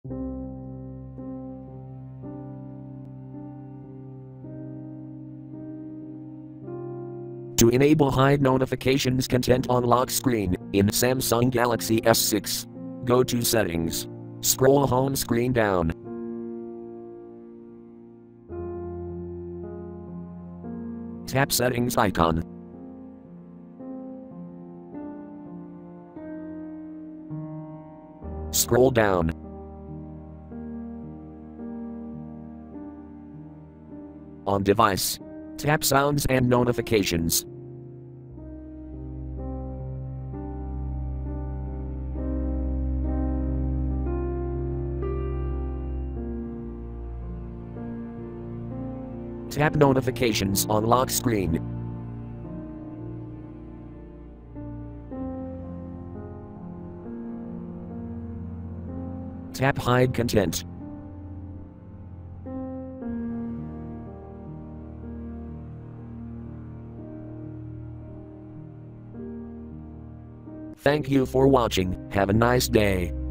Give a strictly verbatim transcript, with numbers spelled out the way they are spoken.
To enable hide notifications content on lock screen in Samsung Galaxy S six, go to Settings. Scroll home screen down. Tap Settings icon. Scroll down. On device, tap Sounds and Notifications. Tap Notifications on lock screen. Tap Hide content. Thank you for watching. Have a nice day.